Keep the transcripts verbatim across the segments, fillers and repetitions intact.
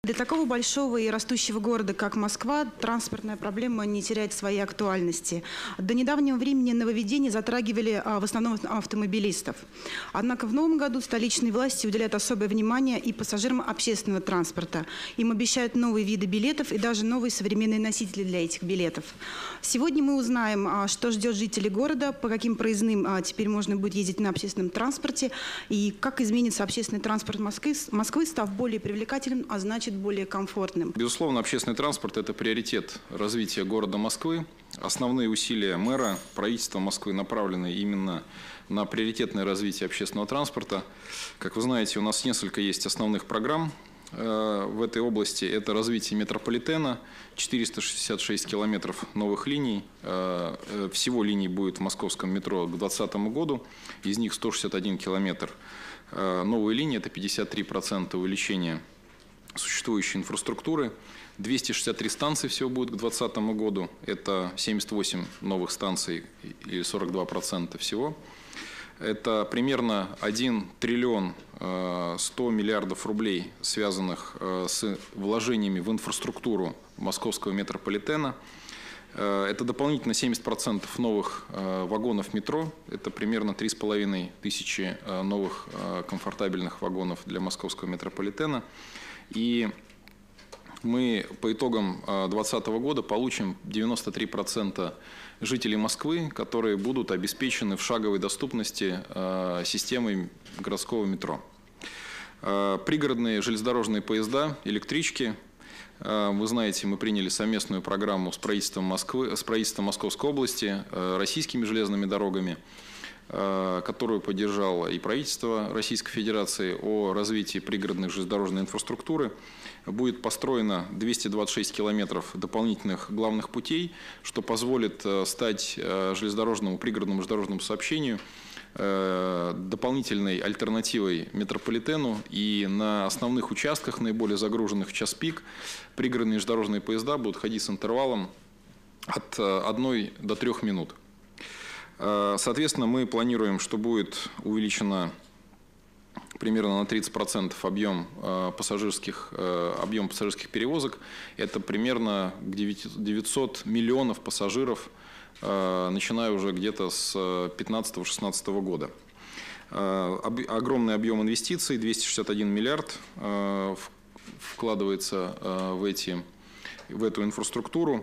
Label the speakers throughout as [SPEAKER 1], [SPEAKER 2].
[SPEAKER 1] Для такого большого и растущего города, как Москва, транспортная проблема не теряет своей актуальности. До недавнего времени нововведения затрагивали в основном автомобилистов. Однако в новом году столичные власти уделяют особое внимание и пассажирам общественного транспорта. Им обещают новые виды билетов и даже новые современные носители для этих билетов. Сегодня мы узнаем, что ждет жителей города, по каким проездным теперь можно будет ездить на общественном транспорте и как изменится общественный транспорт Москвы, Москвы став более привлекательным, а значит более комфортным.
[SPEAKER 2] Безусловно, общественный транспорт – это приоритет развития города Москвы. Основные усилия мэра, правительства Москвы направлены именно на приоритетное развитие общественного транспорта. Как вы знаете, у нас несколько есть основных программ э, в этой области. Это развитие метрополитена, четыреста шестьдесят шесть километров новых линий. Э, э, всего линий будет в московском метро к двадцатому году, из них сто шестьдесят один километр. Э, новые линии – это пятьдесят три процента увеличения существующей инфраструктуры. двести шестьдесят три станции всего будет к двадцатому году. Это семьдесят восемь новых станций или сорок два процента всего. Это примерно один триллион сто миллиардов рублей, связанных с вложениями в инфраструктуру московского метрополитена. Это дополнительно семьдесят процентов новых вагонов метро. Это примерно три с половиной тысячи новых комфортабельных вагонов для московского метрополитена. И мы по итогам две тысячи двадцатого года получим девяносто три процента жителей Москвы, которые будут обеспечены в шаговой доступности системой городского метро. Пригородные железнодорожные поезда, электрички. Вы знаете, мы приняли совместную программу с правительством Москвы, с правительством Московской области, российскими железными дорогами, которую поддержало и правительство Российской Федерации, о развитии пригородной железнодорожной инфраструктуры. Будет построено двести двадцать шесть километров дополнительных главных путей, что позволит стать железнодорожному, пригородному железнодорожному сообщению дополнительной альтернативой метрополитену. И на основных участках, наиболее загруженных в час пик, пригородные железнодорожные поезда будут ходить с интервалом от одной до трёх минут. Соответственно, мы планируем, что будет увеличено примерно на тридцать процентов объем пассажирских, объем пассажирских перевозок. Это примерно девятьсот миллионов пассажиров, начиная уже где-то с пятнадцатого-шестнадцатого года. Огромный объем инвестиций, двести шестьдесят один миллиард, вкладывается в, эти, в эту инфраструктуру,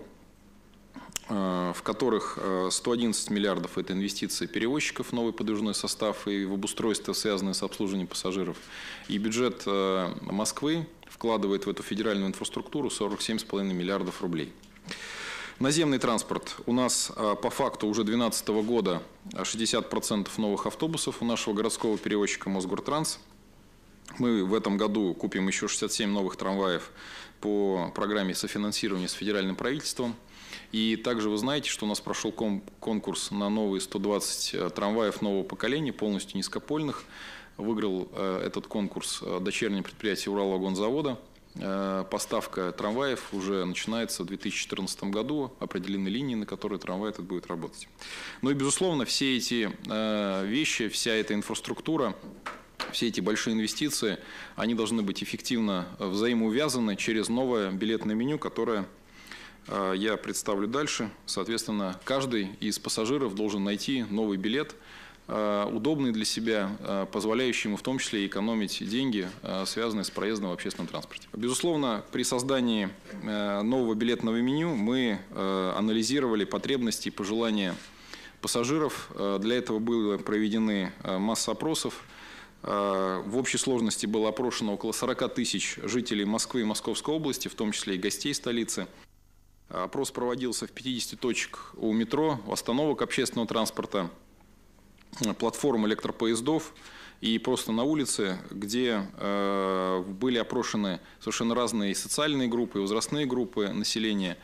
[SPEAKER 2] в которых сто одиннадцать миллиардов – это инвестиции перевозчиков в новый подвижной состав и в обустройство, связанное с обслуживанием пассажиров. И бюджет Москвы вкладывает в эту федеральную инфраструктуру сорок семь с половиной миллиардов рублей. Наземный транспорт. У нас по факту уже две тысячи двенадцатого года шестьдесят процентов новых автобусов у нашего городского перевозчика Мосгортранс. Мы в этом году купим еще шестьдесят семь новых трамваев по программе софинансирования с федеральным правительством. И также вы знаете, что у нас прошел конкурс на новые сто двадцать трамваев нового поколения, полностью низкопольных. Выиграл этот конкурс дочернее предприятие Уралвагонзавода. Поставка трамваев уже начинается в две тысячи четырнадцатом году. Определены линии, на которые трамвай этот будет работать. Ну и, безусловно, все эти вещи, вся эта инфраструктура, все эти большие инвестиции, они должны быть эффективно взаимоувязаны через новое билетное меню, которое я представлю дальше. Соответственно, каждый из пассажиров должен найти новый билет, удобный для себя, позволяющий ему в том числе экономить деньги, связанные с проездом в общественном транспорте. Безусловно, при создании нового билетного меню мы анализировали потребности и пожелания пассажиров. Для этого были проведены масса опросов. В общей сложности было опрошено около сорока тысяч жителей Москвы и Московской области, в том числе и гостей столицы. Опрос проводился в пятидесяти точках у метро, у остановок общественного транспорта, платформ электропоездов и просто на улице, где э, были опрошены совершенно разные социальные группы, возрастные группы населения.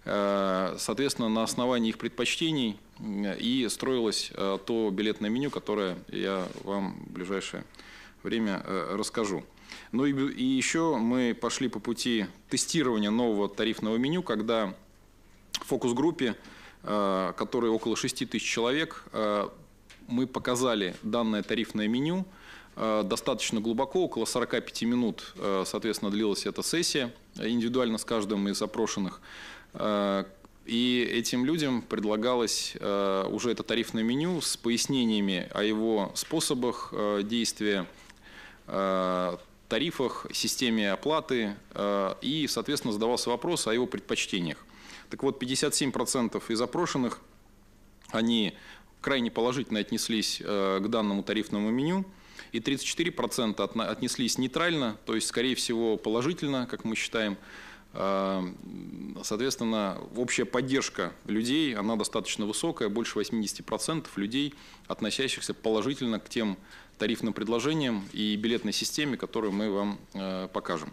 [SPEAKER 2] Э, соответственно, на основании их предпочтений и строилось э, то билетное меню, которое я вам в ближайшее время э, расскажу. Ну и, и еще мы пошли по пути тестирования нового тарифного меню, когда в фокус-группе, э, которой около шести тысяч человек, э, мы показали данное тарифное меню, достаточно глубоко, около сорока пяти минут, соответственно, длилась эта сессия индивидуально с каждым из опрошенных. И этим людям предлагалось уже это тарифное меню с пояснениями о его способах действия, тарифах, системе оплаты, и, соответственно, задавался вопрос о его предпочтениях. Так вот, пятьдесят семь процентов из опрошенных, они крайне положительно отнеслись к данному тарифному меню, и тридцать четыре процента отнеслись нейтрально, то есть, скорее всего, положительно, как мы считаем. Соответственно, общая поддержка людей, она достаточно высокая, больше восьмидесяти процентов людей, относящихся положительно к тем тарифным предложениям и билетной системе, которую мы вам покажем.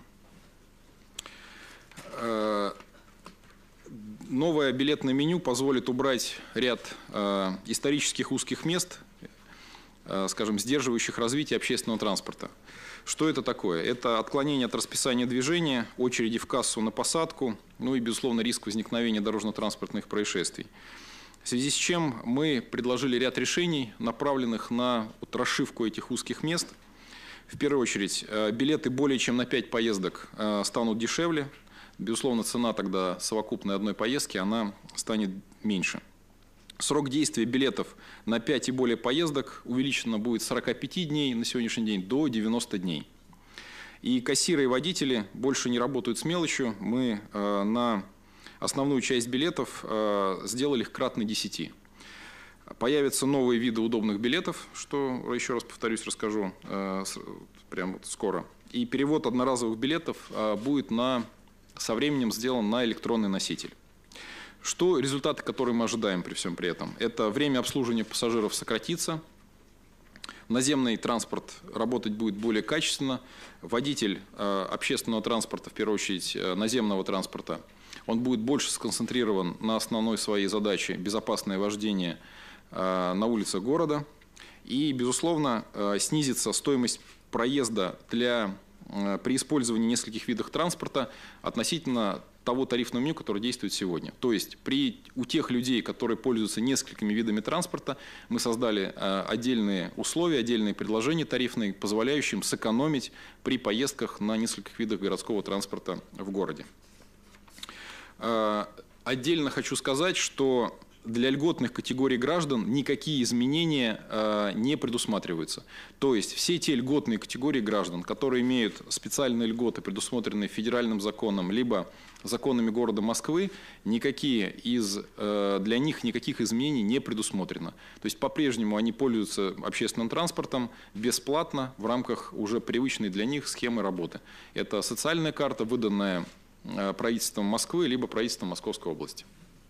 [SPEAKER 2] Новое билетное меню позволит убрать ряд исторических узких мест, скажем, сдерживающих развитие общественного транспорта. Что это такое? Это отклонение от расписания движения, очереди в кассу на посадку, ну и, безусловно, риск возникновения дорожно-транспортных происшествий. В связи с чем мы предложили ряд решений, направленных на вот расшивку этих узких мест. В первую очередь, билеты более чем на пять поездок станут дешевле. Безусловно, цена тогда совокупной одной поездки она станет меньше. Срок действия билетов на пять и более поездок увеличено будет с сорока пяти дней на сегодняшний день до девяноста дней. И кассиры и водители больше не работают с мелочью. Мы э, на основную часть билетов э, сделали их кратно десяти. Появятся новые виды удобных билетов, что, еще раз повторюсь, расскажу э, прямо вот скоро. И перевод одноразовых билетов э, будет на, со временем сделан на электронный носитель. Что результаты, которые мы ожидаем при всем при этом? Это время обслуживания пассажиров сократится, наземный транспорт работать будет более качественно, водитель э, общественного транспорта, в первую очередь э, наземного транспорта, он будет больше сконцентрирован на основной своей задаче безопасное вождение э, на улицах города. И, безусловно, э, снизится стоимость проезда для, э, при использовании нескольких видов транспорта относительно того тарифного меню, который действует сегодня. То есть при, у тех людей, которые пользуются несколькими видами транспорта, мы создали э, отдельные условия, отдельные предложения тарифные, позволяющие им сэкономить при поездках на нескольких видах городского транспорта в городе. Э, отдельно хочу сказать, что для льготных категорий граждан никакие изменения э, не предусматриваются. То есть все те льготные категории граждан, которые имеют специальные льготы, предусмотренные федеральным законом, либо законами города Москвы, никакие из, э, для них никаких изменений не предусмотрено. То есть по-прежнему они пользуются общественным транспортом бесплатно в рамках уже привычной для них схемы работы. Это социальная карта, выданная э, правительством Москвы, либо правительством Московской области.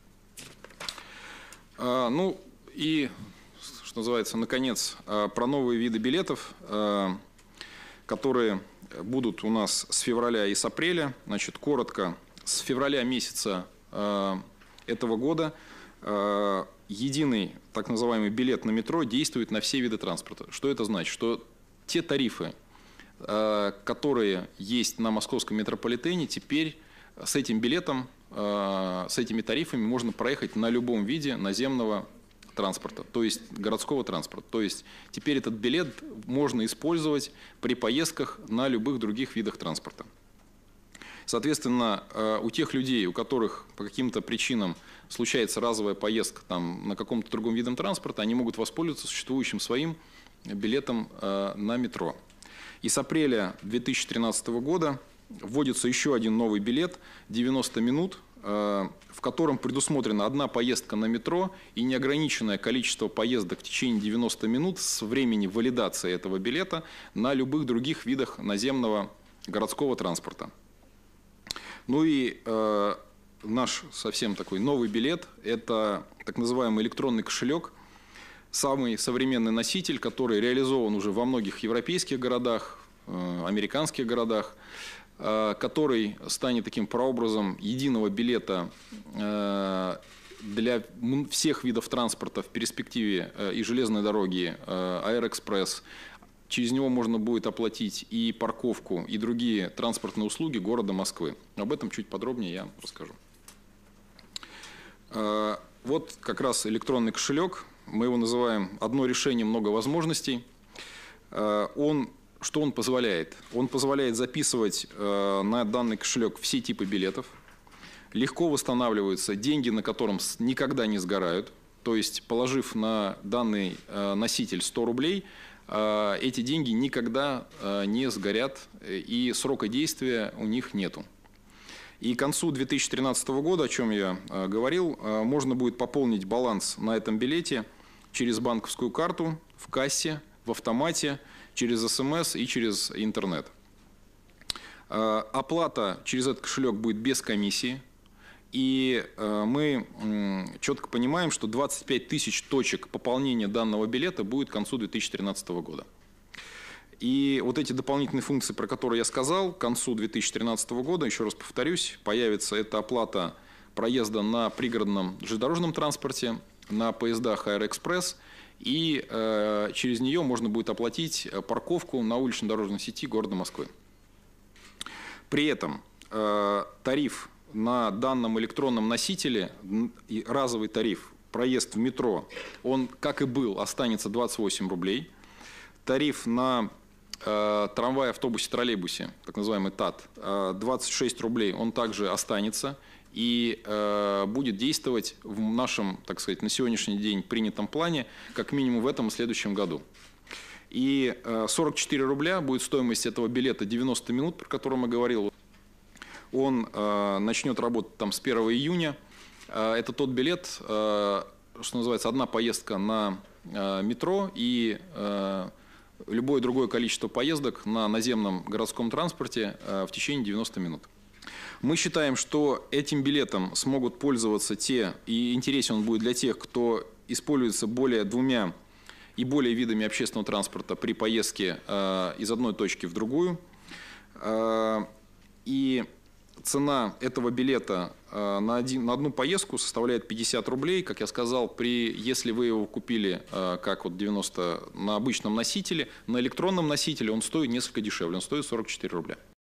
[SPEAKER 2] Ну и, что называется, наконец, про новые виды билетов, которые будут у нас с февраля и с апреля. Значит, коротко, с февраля месяца этого года единый так называемый билет на метро действует на все виды транспорта. Что это значит? Что те тарифы, которые есть на московском метрополитене, теперь с этим билетом, с этими тарифами можно проехать на любом виде наземного транспорта, то есть городского транспорта. То есть теперь этот билет можно использовать при поездках на любых других видах транспорта. Соответственно, у тех людей, у которых по каким-то причинам случается разовая поездка там, на каком-то другом виде транспорта, они могут воспользоваться существующим своим билетом на метро. И с апреля две тысячи тринадцатого года вводится еще один новый билет девяносто минут, в котором предусмотрена одна поездка на метро и неограниченное количество поездок в течение девяноста минут с времени валидации этого билета на любых других видах наземного городского транспорта. Ну и э, наш совсем такой новый билет – это так называемый электронный кошелек, самый современный носитель, который реализован уже во многих европейских городах, э, американских городах, который станет таким прообразом единого билета для всех видов транспорта в перспективе и железной дороги, Аэроэкспресс. Через него можно будет оплатить и парковку, и другие транспортные услуги города Москвы. Об этом чуть подробнее я расскажу. Вот как раз электронный кошелек. Мы его называем «Одно решение, много возможностей». он, что он позволяет? Он позволяет записывать на данный кошелек все типы билетов. Легко восстанавливаются деньги, на котором никогда не сгорают. То есть, положив на данный носитель сто рублей, эти деньги никогда не сгорят, и срока действия у них нету. И к концу две тысячи тринадцатого года, о чем я говорил, можно будет пополнить баланс на этом билете через банковскую карту, в кассе, в автомате, через СМС и через интернет. Оплата через этот кошелек будет без комиссии. И мы четко понимаем, что двадцать пять тысяч точек пополнения данного билета будет к концу две тысячи тринадцатого года. И вот эти дополнительные функции, про которые я сказал, к концу две тысячи тринадцатого года, еще раз повторюсь, появится эта оплата проезда на пригородном железнодорожном транспорте, на поездах Аэроэкспресс, и э, через нее можно будет оплатить парковку на улично-дорожной сети города Москвы. При этом э, тариф на данном электронном носителе, разовый тариф, проезд в метро, он, как и был, останется двадцать восемь рублей. Тариф на э, трамвае, автобусе, троллейбусе, так называемый ТАТ, э, двадцать шесть рублей, он также останется и э, будет действовать в нашем, так сказать, на сегодняшний день принятом плане, как минимум в этом и следующем году. И э, сорок четыре рубля будет стоимость этого билета девяносто минут, про который я говорил. Он э, начнет работать там с первого июня. Э, это тот билет, э, что называется, одна поездка на э, метро и э, любое другое количество поездок на наземном городском транспорте э, в течение девяноста минут. Мы считаем, что этим билетом смогут пользоваться те, и интересен он будет для тех, кто используется более двумя и более видами общественного транспорта при поездке э, из одной точки в другую. Э, и цена этого билета э, на, один, на одну поездку составляет пятьдесят рублей. Как я сказал, при, если вы его купили э, как вот девяносто на обычном носителе, на электронном носителе он стоит несколько дешевле, он стоит сорок четыре рубля.